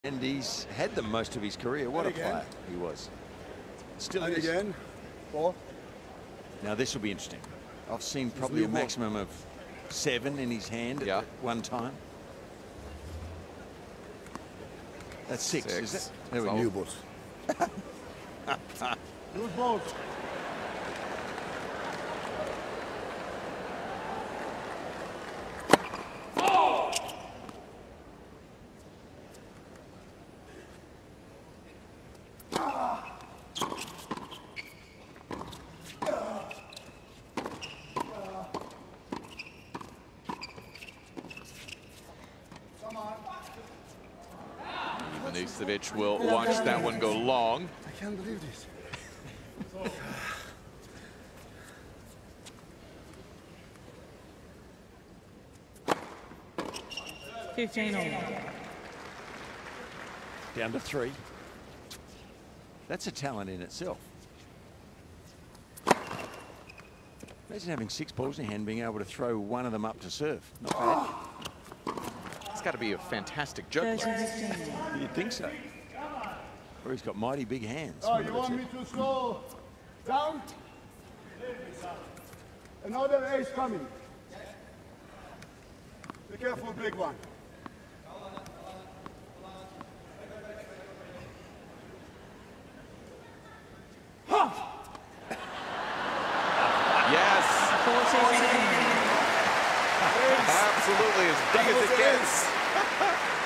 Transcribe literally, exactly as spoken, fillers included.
And he's had them most of his career. What and a again. player he was. Still And is. again, four. Now this will be interesting. I've seen probably a maximum of seven in his hand yeah. at one time. That's six, six. is it? There we New go. balls. Good balls. Ivanisevic will watch that one go long. I can't believe this. fifteen all. Down to three. That's a talent in itself. Imagine having six balls in your hand, being able to throw one of them up to serve. Not bad. It's got to be a fantastic juggler. You'd think so. Or he's got mighty big hands. Oh, you want me to slow down? Another ace coming. Be careful, big one. Yes. Absolutely as big as it gets.